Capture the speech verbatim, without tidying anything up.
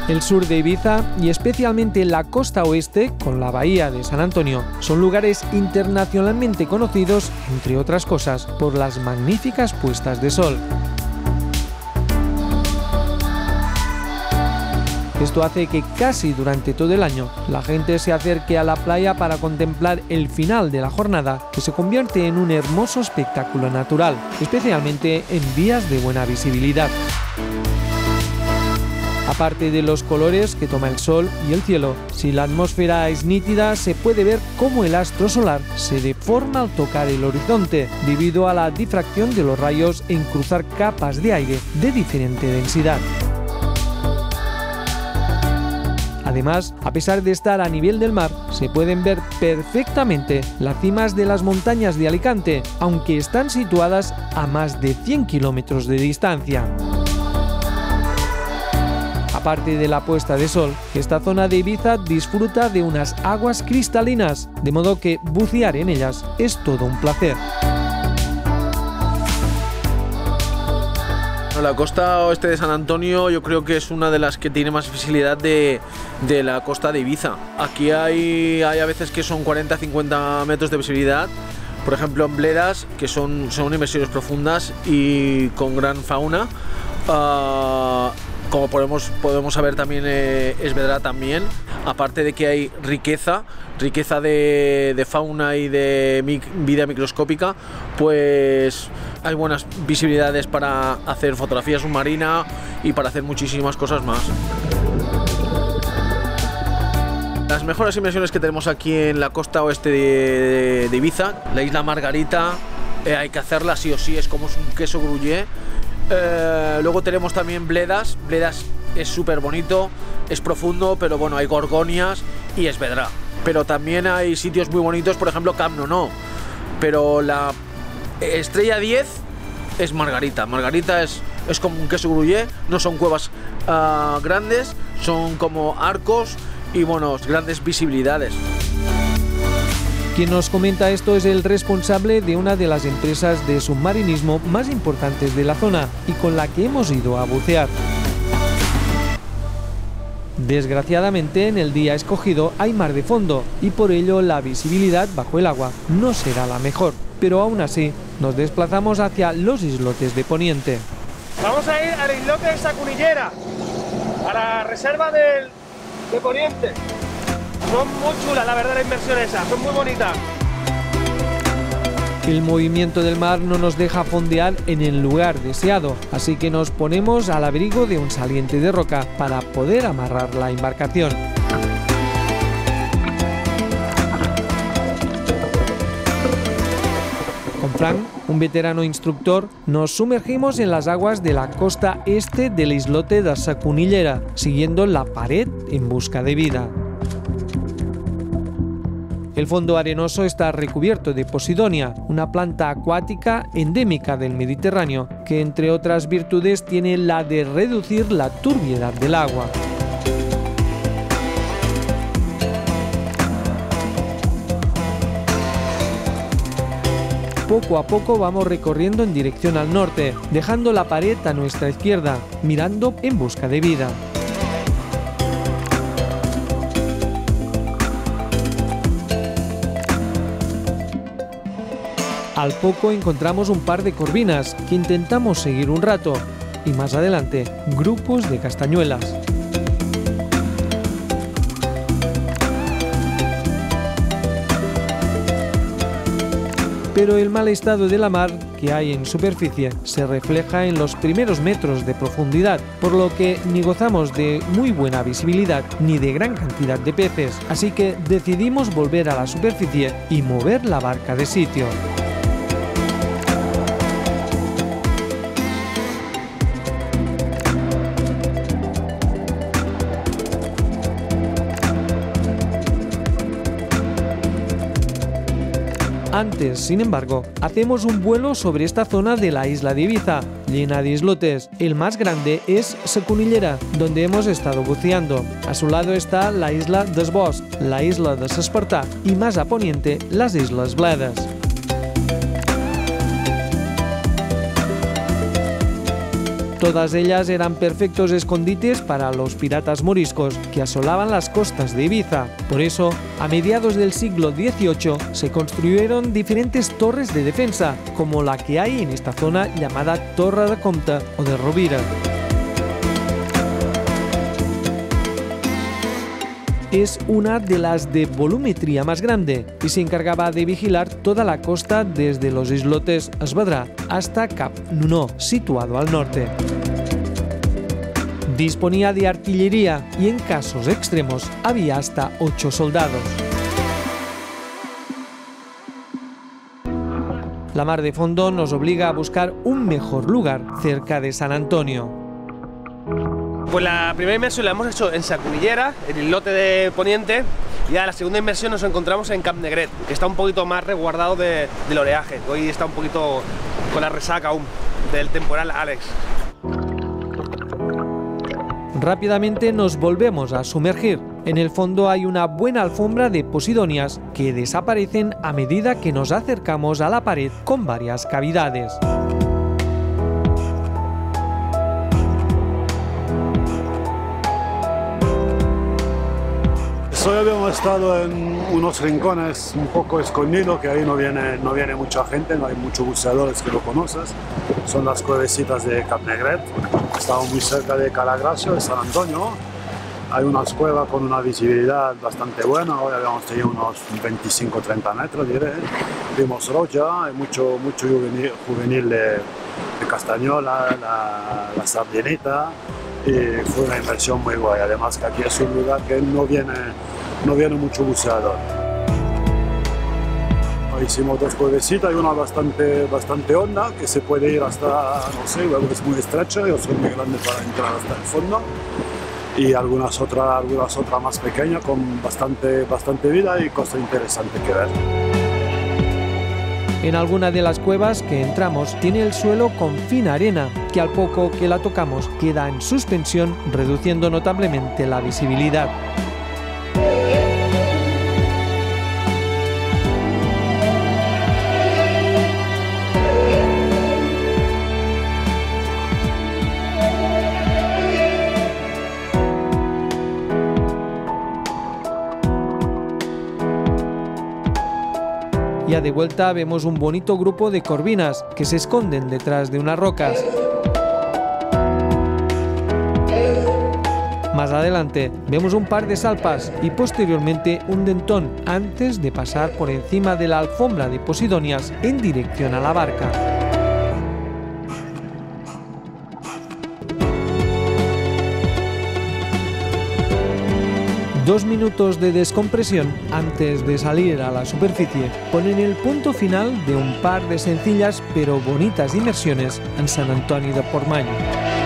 El sur de Ibiza y especialmente la costa oeste, con la bahía de San Antonio, son lugares internacionalmente conocidos, entre otras cosas, por las magníficas puestas de sol. Esto hace que casi durante todo el año la gente se acerque a la playa para contemplar el final de la jornada, que se convierte en un hermoso espectáculo natural, especialmente en días de buena visibilidad. Aparte de los colores que toma el sol y el cielo, si la atmósfera es nítida se puede ver cómo el astro solar se deforma al tocar el horizonte debido a la difracción de los rayos en cruzar capas de aire de diferente densidad. Además, a pesar de estar a nivel del mar, se pueden ver perfectamente las cimas de las montañas de Alicante, aunque están situadas a más de cien kilómetros de distancia. Aparte de la puesta de sol, esta zona de Ibiza disfruta de unas aguas cristalinas, de modo que bucear en ellas es todo un placer. La costa oeste de San Antonio yo creo que es una de las que tiene más visibilidad de, de la costa de Ibiza. Aquí hay, hay a veces que son cuarenta a cincuenta metros de visibilidad, por ejemplo en Bledas, que son, son inmersiones profundas y con gran fauna. Uh, como podemos, podemos saber también eh, Esvedra también, aparte de que hay riqueza, riqueza de, de fauna y de mic, vida microscópica, pues hay buenas visibilidades para hacer fotografía submarina y para hacer muchísimas cosas más. Las mejores inmersiones que tenemos aquí en la costa oeste de, de, de Ibiza, la isla Margarita, eh, hay que hacerla sí o sí, es como un queso gruyère. Eh, luego tenemos también Bledas, Bledas es súper bonito, es profundo, pero bueno, hay gorgonias y Esvedra. Pero también hay sitios muy bonitos, por ejemplo Camp No No, pero la estrella diez es Margarita. Margarita es, es como un queso gruyère, no son cuevas uh, grandes, son como arcos y bueno, grandes visibilidades. Quien nos comenta esto es el responsable de una de las empresas de submarinismo más importantes de la zona y con la que hemos ido a bucear. Desgraciadamente, en el día escogido hay mar de fondo y por ello la visibilidad bajo el agua no será la mejor, pero aún así nos desplazamos hacia los islotes de Poniente. Vamos a ir al islote de Sacunillera, a la reserva del, de Poniente. Son muy chulas, la verdad, las inmersiones esas, son muy bonitas. El movimiento del mar no nos deja fondear en el lugar deseado, así que nos ponemos al abrigo de un saliente de roca para poder amarrar la embarcación. Con Frank, un veterano instructor, nos sumergimos en las aguas de la costa este del islote de Sacunillera, siguiendo la pared en busca de vida. El fondo arenoso está recubierto de Posidonia, una planta acuática endémica del Mediterráneo, que entre otras virtudes tiene la de reducir la turbiedad del agua. Poco a poco vamos recorriendo en dirección al norte, dejando la pared a nuestra izquierda, mirando en busca de vida. Al poco encontramos un par de corvinas que intentamos seguir un rato y más adelante grupos de castañuelas. Pero el mal estado de la mar que hay en superficie se refleja en los primeros metros de profundidad, por lo que ni gozamos de muy buena visibilidad ni de gran cantidad de peces, así que decidimos volver a la superficie y mover la barca de sitio. Antes, sin embargo, hacemos un vuelo sobre esta zona de la isla de Ibiza, llena de islotes. El más grande es Sacunillera, donde hemos estado buceando. A su lado está la isla des Boscs, la isla de S'Espartà y más a poniente las islas Bledes. Todas ellas eran perfectos escondites para los piratas moriscos que asolaban las costas de Ibiza. Por eso, a mediados del siglo dieciocho se construyeron diferentes torres de defensa, como la que hay en esta zona llamada Torre de Comte o de Rovira. Es una de las de volumetría más grande y se encargaba de vigilar toda la costa desde los islotes Esvedra hasta Cap Nunó, situado al norte. Disponía de artillería y en casos extremos había hasta ocho soldados. La mar de fondo nos obliga a buscar un mejor lugar cerca de San Antonio. Pues la primera inmersión la hemos hecho en Sacunillera, en el islote de Poniente, y ya la segunda inmersión nos encontramos en Cap Negret, que está un poquito más resguardado de, del oleaje. Hoy está un poquito con la resaca aún del temporal Alex. Rápidamente nos volvemos a sumergir. En el fondo hay una buena alfombra de posidonias que desaparecen a medida que nos acercamos a la pared con varias cavidades. Hoy habíamos estado en unos rincones un poco escondidos, que ahí no viene, no viene mucha gente, no hay muchos buceadores que lo conoces. Son las cuevecitas de Cap Negret. Estamos muy cerca de Calagracio, de San Antonio. Hay unas cuevas con una visibilidad bastante buena. Hoy habíamos tenido unos veinticinco a treinta metros, diré. Vimos rocha, hay mucho, mucho juvenil, juvenil de, de castañola, la, la sardinita. Y fue una inversión muy guay, además que aquí es un lugar que no viene, no viene mucho buceador. Hicimos dos cuevecitas, hay una bastante, bastante honda que se puede ir hasta, no sé, luego es muy estrecha y otra muy grande para entrar hasta el fondo. Y algunas otras, algunas otras más pequeñas con bastante, bastante vida y cosas interesantes que ver. En alguna de las cuevas que entramos tiene el suelo con fina arena, que al poco que la tocamos queda en suspensión, reduciendo notablemente la visibilidad. Ya de vuelta vemos un bonito grupo de corvinas que se esconden detrás de unas rocas. Más adelante vemos un par de salpas y posteriormente un dentón antes de pasar por encima de la alfombra de posidonias en dirección a la barca. Dos minutos de descompresión antes de salir a la superficie ponen el punto final de un par de sencillas pero bonitas inmersiones en San Antonio de Portmany.